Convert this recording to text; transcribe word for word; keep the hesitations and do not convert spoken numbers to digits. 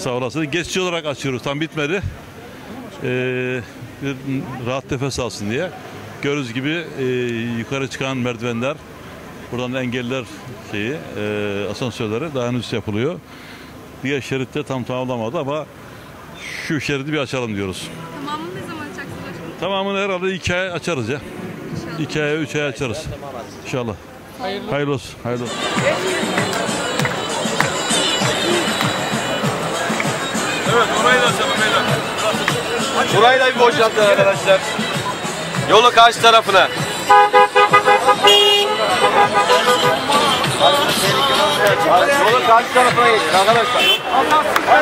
Sağ olasın. Geçici olarak açıyoruz. Tam bitmedi. Ee, bir rahat nefes alsın diye. Gördüğünüz gibi e, yukarı çıkan merdivenler, buradan engeller şeyi, e, asansörleri daha henüz yapılıyor. Diğer şeritte tam tamamlamadı ama şu şeridi bir açalım diyoruz. Tamamını ne zaman açacaksınız başkanım? Tamamını herhalde iki ay açarız ya. İnşallah. İki ay, üç ay açarız. İnşallah. Hayırlı, hayırlı olsun. Hayırlı olsun. Evet, orayı da açalım beyler. Burayı da bir boşaltın arkadaşlar. Yolu karşı tarafına. Yolu karşı tarafına geçin arkadaşlar.